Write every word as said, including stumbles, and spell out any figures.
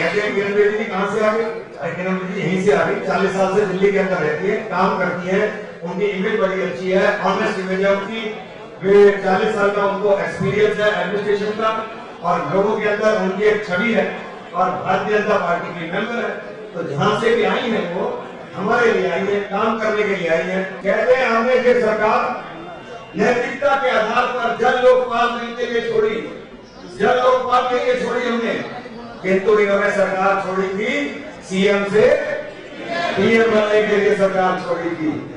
कहते हैं किरण बेदी जी कहाँ से आ गई? किरण बेदी यहीं से आ गई। चालीस साल से दिल्ली के अंदर रहती है, काम करती है, उनकी इमेज बड़ी अच्छी है, ऑनेस्ट इमेज है उनकी। वे चालीस साल का उनको एक्सपीरियंस है एडमिनिस्ट्रेशन का, और लोगों के अंदर उनकी एक छवि है, और भारतीय जनता पार्टी की मेंबर है। तो जहां से भी आई है वो हमारे लिए आई है, काम करने के लिए आई है। कहते हैं हमने ये सरकार नैतिकता के आधार पर जन लोकपाल नहीं के लिए छोड़ी, जन लोकपाल के लिए छोड़ी हमने, किंतु इन्होंने सरकार छोड़ी थी सीएम से पीएम बनने के लिए सरकार छोड़ी थी।